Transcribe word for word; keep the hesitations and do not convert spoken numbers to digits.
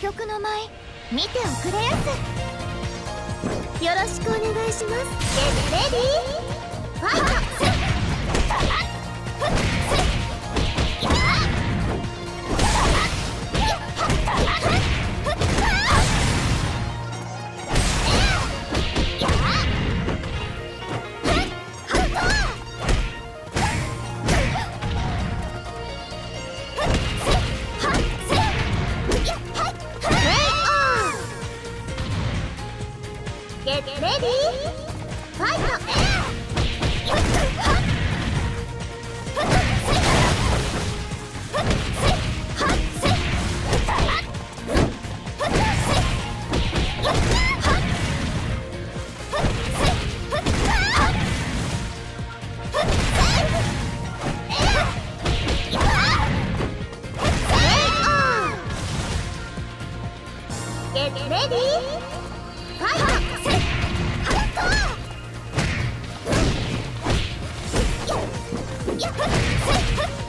曲の舞見ておくれやす。よろしくお願いします。レディーファイト。Get ready! Fight! Get ready! Fight! Yeah!